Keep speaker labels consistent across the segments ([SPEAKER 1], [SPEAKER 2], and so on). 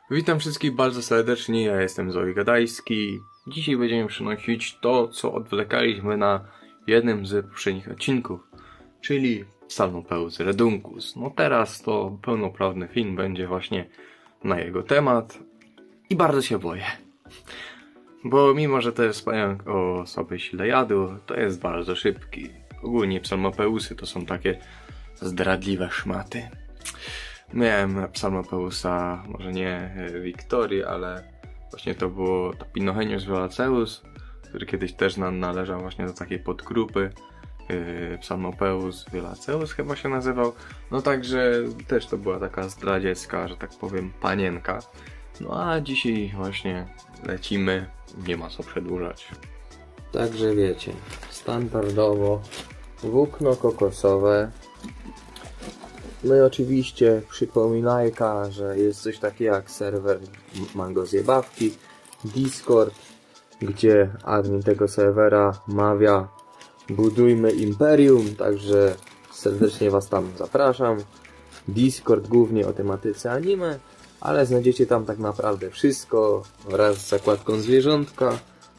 [SPEAKER 1] Witam wszystkich bardzo serdecznie, ja jestem Zoe Gadajski. Dzisiaj będziemy przynosić to, co odwlekaliśmy na jednym z poprzednich odcinków, czyli Psalmopeus Reduncus. No teraz to pełnoprawny film będzie właśnie na jego temat i bardzo się boję. Bo mimo, że to jest pająk o sobie sile jadu, to jest bardzo szybki. Ogólnie Psalmopeusy to są takie zdradliwe szmaty. Miałem Psalmopeusa, może nie Wiktorii, ale właśnie to było Tapinohenius violaceus, który kiedyś też należał właśnie do takiej podgrupy. Psalmopeus violaceus chyba się nazywał. No także też to była taka zdradziecka, że tak powiem, panienka. No a dzisiaj właśnie lecimy, nie ma co przedłużać.
[SPEAKER 2] Także wiecie, standardowo włókno kokosowe. No i oczywiście przypominajka, że jest coś takiego jak serwer Mango Zjebawki, Discord, gdzie admin tego serwera mawia: budujmy imperium, także serdecznie was tam zapraszam. Discord głównie o tematyce anime, ale znajdziecie tam tak naprawdę wszystko wraz z zakładką zwierzątka,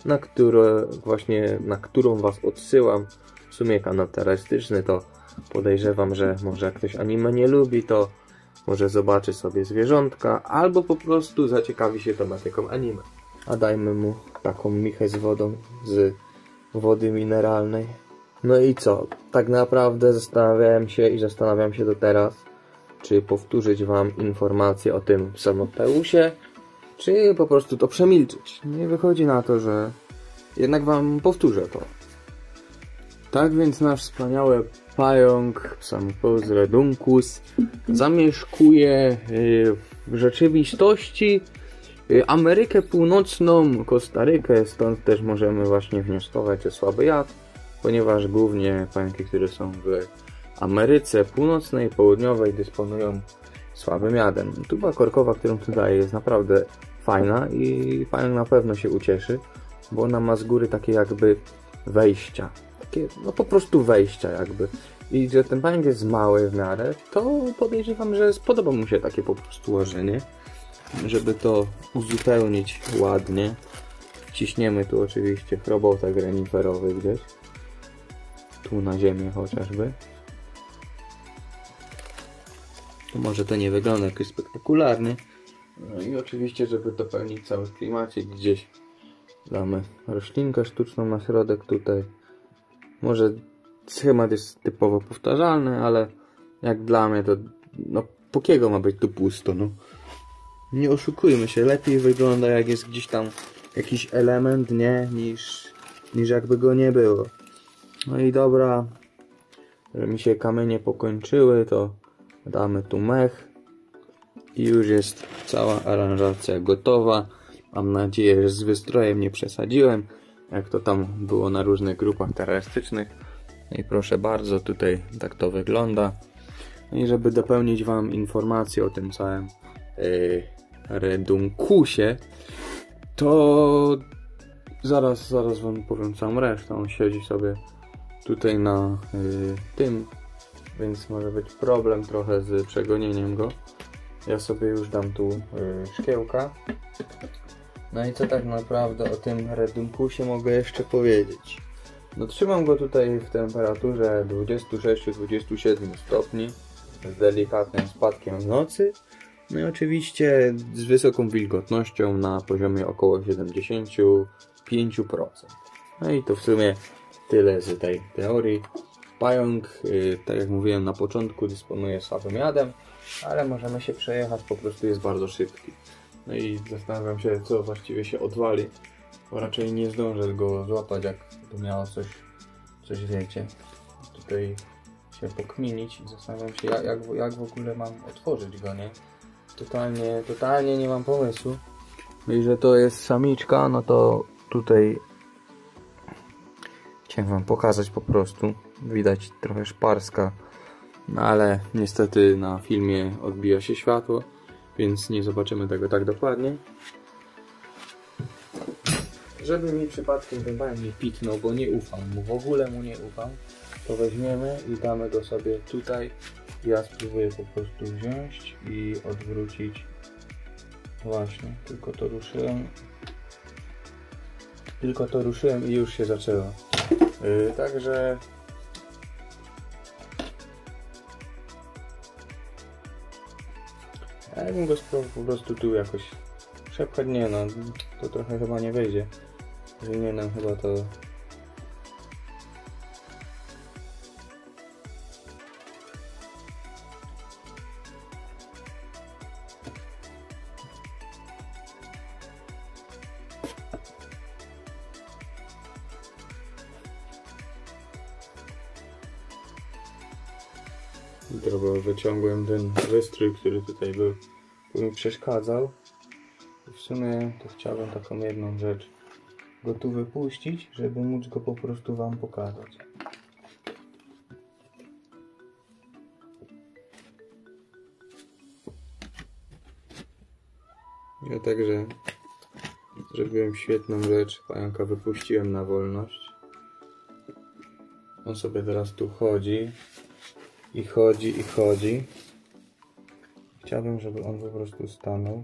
[SPEAKER 2] na którą was odsyłam. W sumie kanał terrorystyczny to podejrzewam, że może jak ktoś anime nie lubi, to może zobaczy sobie zwierzątka, albo po prostu zaciekawi się tematyką anime. A dajmy mu taką michę z wodą, z wody mineralnej. No i co? Tak naprawdę zastanawiam się do teraz, czy powtórzyć wam informacje o tym Psalmopeusie, czy po prostu to przemilczyć. No i wychodzi na to, że jednak wam powtórzę to. Tak więc nasz wspaniały pająk Psalmopeus Reduncus zamieszkuje w rzeczywistości Amerykę Północną, Kostarykę, stąd też możemy właśnie wnioskować o słaby jad, ponieważ głównie pająki, które są w Ameryce Północnej, Południowej, dysponują słabym jadem. Tuba korkowa, którą tu daję, jest naprawdę fajna i pająk na pewno się ucieszy, bo ona ma z góry takie jakby wejścia. No po prostu wejścia jakby. I że ten pająk jest mały w miarę, to podejrzewam, że spodoba mu się takie po prostu łożenie. Żeby to uzupełnić ładnie, wciśniemy tu oczywiście chrobotek reniferowy gdzieś. Tu na ziemię chociażby. To może to nie wygląda jakoś spektakularnie. No i oczywiście, żeby dopełnić cały klimacik, gdzieś damy roślinkę sztuczną na środek tutaj. Może schemat jest typowo powtarzalny, ale jak dla mnie to no pókiego ma być tu pusto, no. Nie oszukujmy się, lepiej wygląda jak jest gdzieś tam jakiś element, nie, niż jakby go nie było. No i dobra, że mi się kamienie pokończyły, to damy tu mech i już jest cała aranżacja gotowa. Mam nadzieję, że z wystrojem nie przesadziłem, jak to tam było na różnych grupach terrorystycznych. No i proszę bardzo, tutaj tak to wygląda. No i żeby dopełnić wam informacje o tym całym Reduncusie, to zaraz wam powiem całą resztę. On siedzi sobie tutaj na tym, więc może być problem trochę z przegonieniem go. Ja sobie już dam tu szkiełka. No i co tak naprawdę o tym Reduncusie mogę jeszcze powiedzieć? No trzymam go tutaj w temperaturze 26-27 stopni z delikatnym spadkiem w nocy. No i oczywiście z wysoką wilgotnością na poziomie około 75%. No i to w sumie tyle z tej teorii. Pająk, tak jak mówiłem na początku, dysponuje słabym jadem, ale możemy się przejechać, po prostu jest bardzo szybki. No i zastanawiam się, co właściwie się odwali, bo raczej nie zdążę go złapać, jak to miało coś wiecie, tutaj się pokminić i zastanawiam się, jak w ogóle mam otworzyć go, nie? Totalnie nie mam pomysłu. No i że to jest samiczka, no to tutaj chciałem wam pokazać po prostu. Widać trochę szparska, no ale niestety na filmie odbija się światło, więc nie zobaczymy tego tak dokładnie. Żeby mi przypadkiem ten pająk nie pitnął, bo nie ufam mu, w ogóle mu nie ufam, to weźmiemy i damy go sobie tutaj. Ja spróbuję po prostu wziąć i odwrócić
[SPEAKER 1] Właśnie, tylko to ruszyłem i już się zaczęło. Także jakbym go spróbował po prostu tu jakoś przepchać, nie no, to trochę chyba nie wyjdzie. Powinienem chyba to... Trochę wyciągłem ten wystrój, który tutaj był, bo mi przeszkadzał. I w sumie to chciałbym taką jedną rzecz go tu wypuścić, żeby móc go po prostu wam pokazać. Ja także zrobiłem świetną rzecz. Pająka wypuściłem na wolność. On sobie teraz tu chodzi. I chodzi, i chodzi. Chciałbym, żeby on po prostu stanął.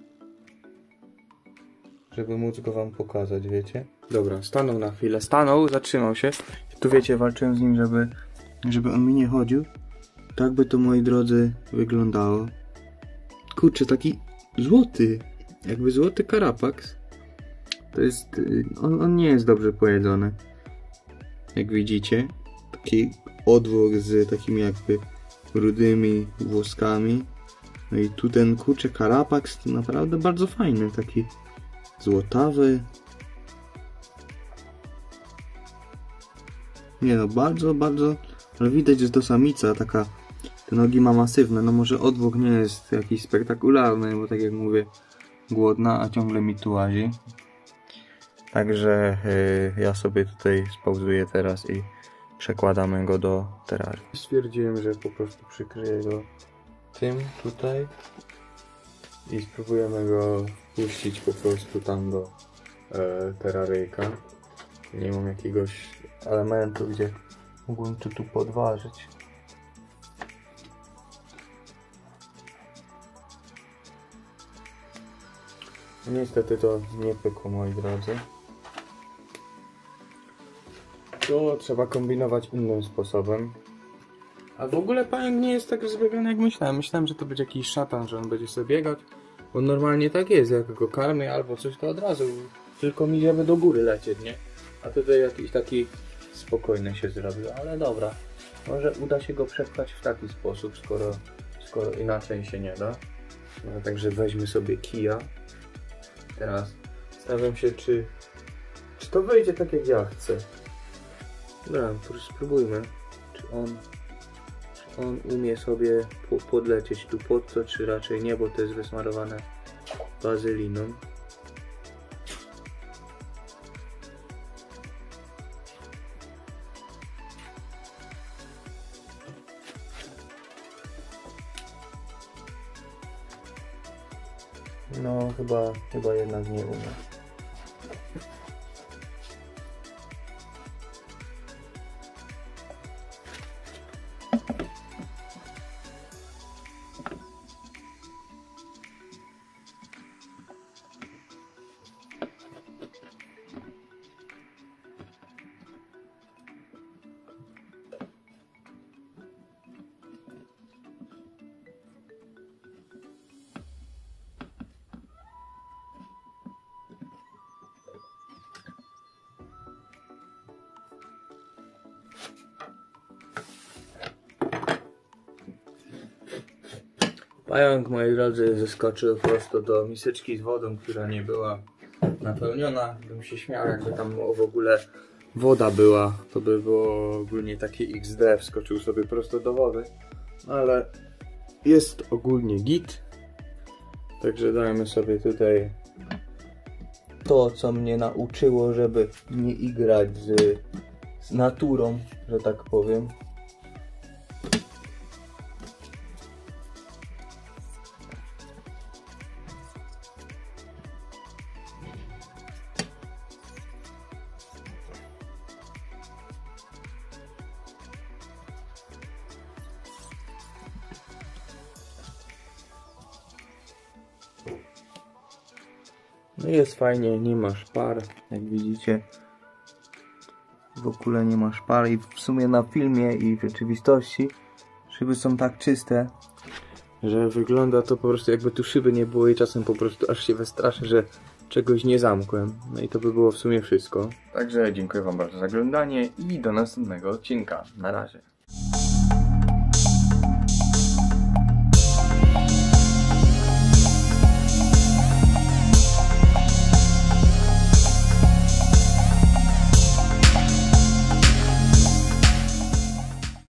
[SPEAKER 1] Żeby móc go wam pokazać, wiecie? Dobra, stanął na chwilę. Stanął, zatrzymał się. I tu wiecie, walczyłem z nim, żeby on mi nie chodził. Tak by to, moi drodzy, wyglądało. Kurczę, taki złoty. Jakby złoty Carapax. To jest... On nie jest dobrze pojedzony. Jak widzicie. Taki odwłok z takimi jakby rudymi włoskami. No i tu ten kurczę Carapax to naprawdę bardzo fajny. Taki złotawy. Nie no, bardzo, bardzo... Ale widać, że to samica taka... Te nogi ma masywne. No może odwłok nie jest jakiś spektakularny, bo tak jak mówię, głodna, a ciągle mi tu łazi. Także ja sobie tutaj spauzuję teraz i przekładamy go do terrarium. Stwierdziłem, że po prostu przykryję go tym tutaj i spróbujemy go puścić po prostu tam do terraryjka. Nie mam jakiegoś elementu, gdzie mógłbym to tu podważyć. Niestety to nie pykło, moi drodzy. To trzeba kombinować innym sposobem. A w ogóle pająk nie jest tak zbiegany jak myślałem. Myślałem, że to będzie jakiś szatan, że on będzie sobie biegać. Bo normalnie tak jest, jak go karmię albo coś, to od razu tylko mi żeby do góry lecieć, nie? A tutaj jakiś taki spokojny się zrobił, ale dobra. Może uda się go przepchać w taki sposób, skoro inaczej się nie da. No, także weźmy sobie kija. Teraz zastanawiam się, czy to wyjdzie tak jak ja chcę. Dobra, spróbujmy. Czy on umie sobie podlecieć tu pod to, czy raczej nie, bo to jest wysmarowane bazyliną. No, chyba jednak nie umie. Pająk, moi drodzy, zeskoczył prosto do miseczki z wodą, która nie była napełniona. Bym się śmiał, jakby tam w ogóle woda była. To by było ogólnie takie XD, wskoczył sobie prosto do wody. Ale jest ogólnie git. Także dajmy sobie tutaj to, co mnie nauczyło, żeby nie igrać z naturą, że tak powiem.
[SPEAKER 2] No jest fajnie, nie ma szpar, jak widzicie. W ogóle nie ma szpar i w sumie na filmie i w rzeczywistości szyby są tak czyste, że wygląda to po prostu jakby tu szyby nie było i czasem po prostu aż się wystraszę, że czegoś nie zamkłem. No i to by było w sumie wszystko.
[SPEAKER 1] Także dziękuję wam bardzo za oglądanie i do następnego odcinka. Na razie.